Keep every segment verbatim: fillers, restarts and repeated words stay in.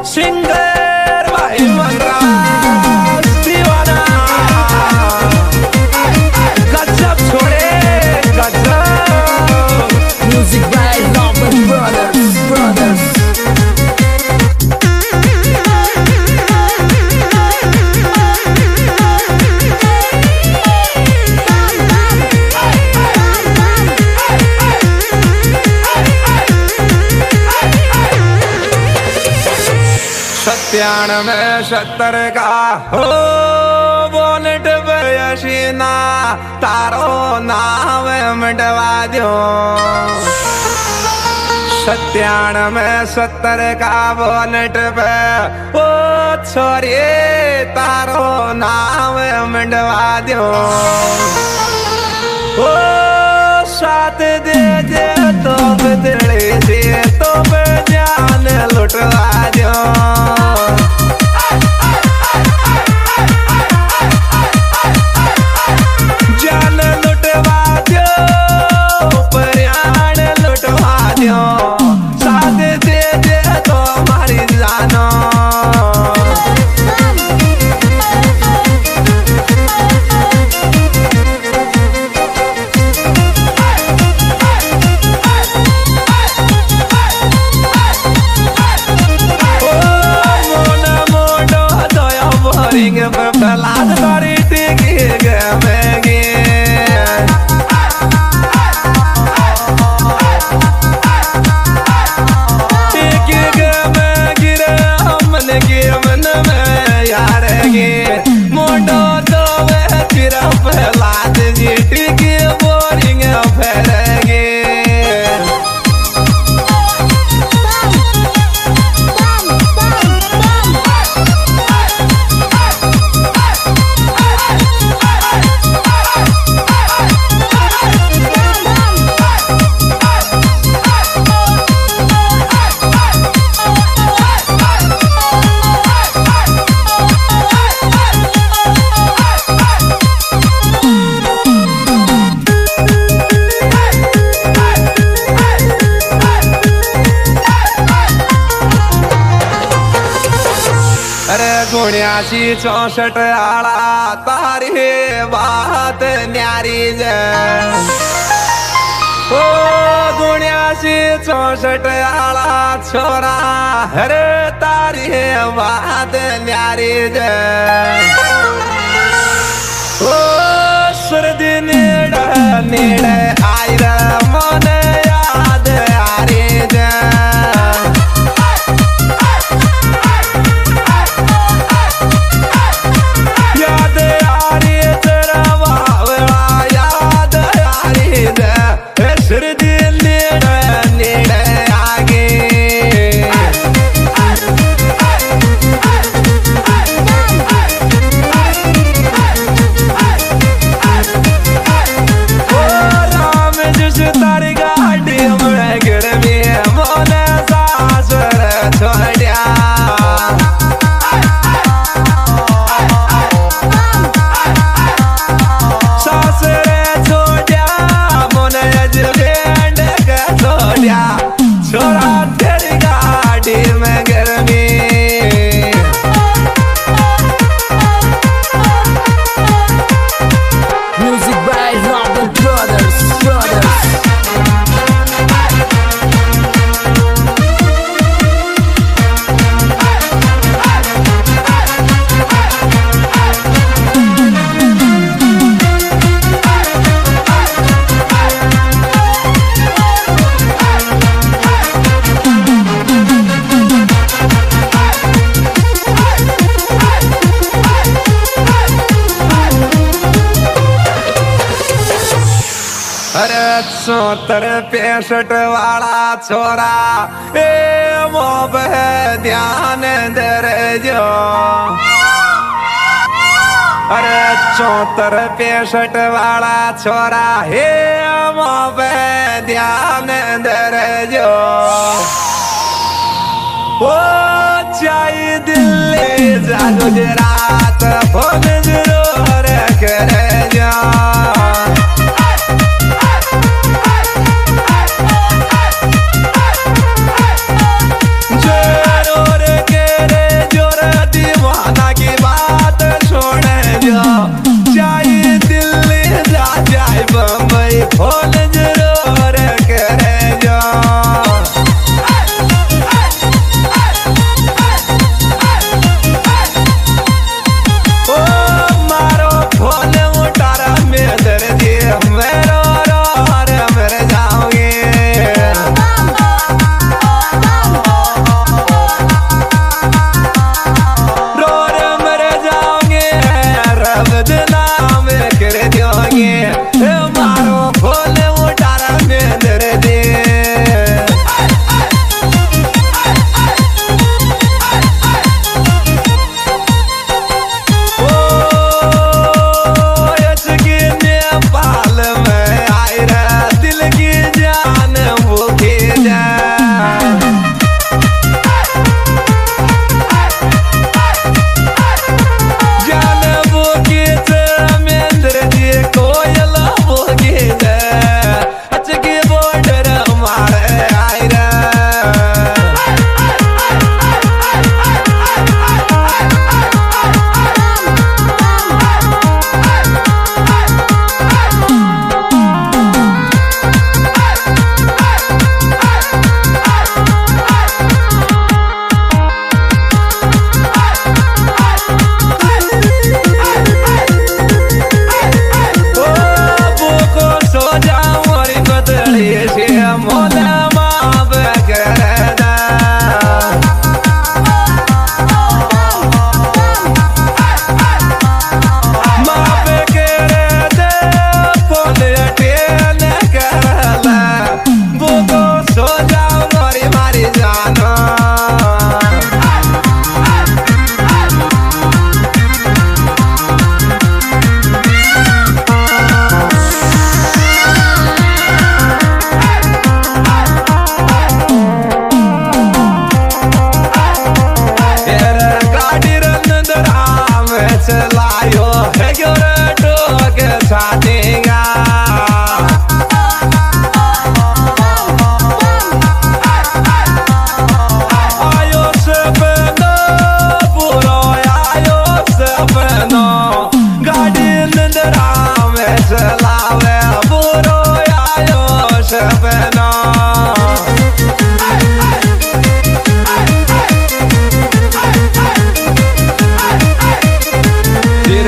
Singer भाई मनराज दीवाना गजब छोड़े गजब music by Robert brothers brothers सत्यानवे सत्तर का हो बोनट बयशीना तारो नाम मिटवा दो। सत्यानवे सत्तर का बोनट पे ओ छोरी तारो नाम मिटवा दो। ओ साथ दे दे तो बदले से तो जान लुटवा दो। जान लुटवा दो प्राण लुटवा दो साथ दे दे तो हमारी जानो। प्रहलाद बड़ी टिकी गमेगी टिकी गमेगी रे हमन की मन में यारेगी मोटो तो वे चिरा प्रहलाद जी टिकी बोरिंग फेरेगी। अरे गुणियासी चौसठ आला तारी बात न्यारी जे ओ गुणियासी चौसठ आला छोरा अरे तारी बात न्यारी जे ओ सर्दी नेड़े नेड़े आई रे मन याद आरी जे। छोरा तेरी गाड़ी में गर्मी music by Robert brothers brothers अरे चौहत्तर पैंसठ वाला छोरा ए मोब ध्यान दे जो। अरे चौहत्तर पैंसठ वाला छोरा हे मोब ध्यान दे जो। ओ चाहे दिल्ली जा गुजरात फोन जरूर करे जा। जरूर के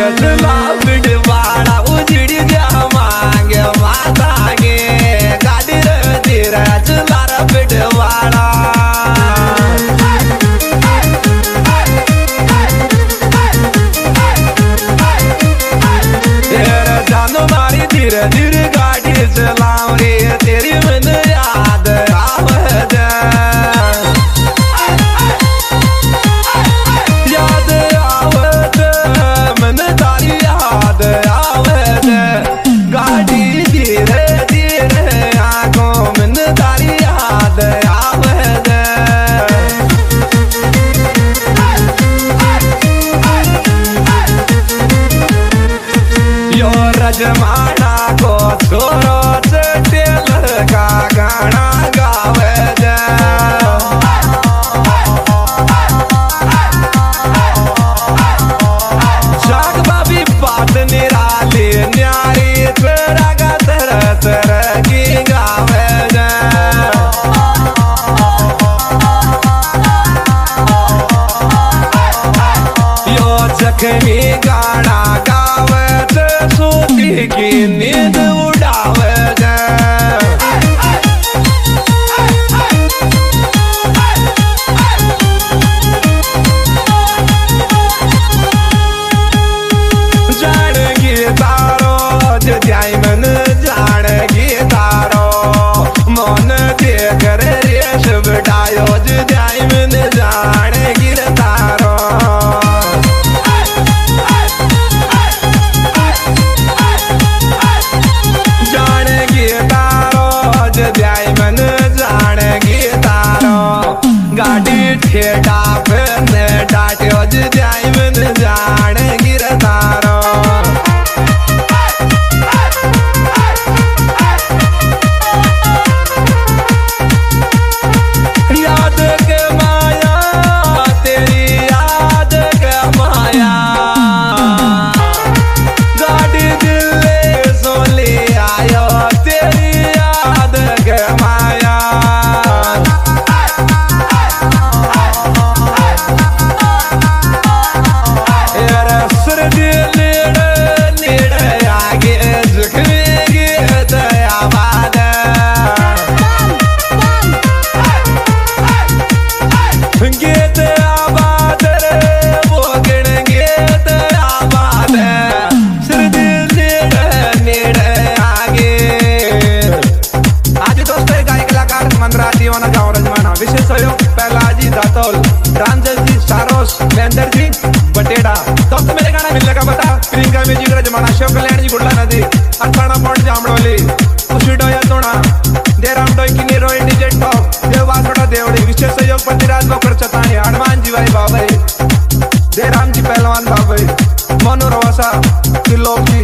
चला बिडवाड़ा उजड़ी जा मांगे माता गे गाड़ी रे धीरे चला रे बिडवाड़ा तेरे जानो मारी धीरे धीरे गाड़ी चलाओ रे तेरी मन याद आवे दे याद आवे दे मन तारी याद आवे दे गाड़ी धीरे धीरे आंखों मन तारी याद आवे दे यो रजमाना को छोरो टेलर का गाना गावे दे शाक बाबी बात निराली न्यारी तेरा का तेरा तेरा की गावे दे यो जख्मी गाना गावे दे सूती की नींद उड़ावे दे जानेगी तारो जाय मन जानेगी तारो मन देख रे रेश बिटायो जाय मन जानेगी तारो जानेगी तारो जाय मन जानेगी तारो गाड़ी ठेडा पे डाट्यो जाय मन जानेगी तारो याद के माया तेरी याद के माया गाड़ी दिल्ली सोली आयो तेरी याद के माया यार सर्दी नीड़े नीड़े आगे झुकेगी दया बाद गीत आबाद रे वो गिण गीत आबाद सर्दी नीड़े नीड़े आगे आज दोस्तों गायक कलाकार मंदरा जीवन गाँव रजमाना विशेष सहयोग पहलाजी दातौल रामजल जी सारोस महेंद्र जी बटेड़ा। दोस्तों मेरे गाना मिलने का बता प्रियंका म्यूजिक रजमाना शिव कल्याण जी गुड़ला नदी अठाना पॉइंट जामड़ोली उसीडो या तोड़ा देराम डोई की निरोई डीजे टॉप देवासड़ा देवड़ी विशेष सहयोग पतिराज बकर चतानी हनुमान जी भाई बाबाई देराम जी पहलवान बाबाई मनु रवासा त्रिलोक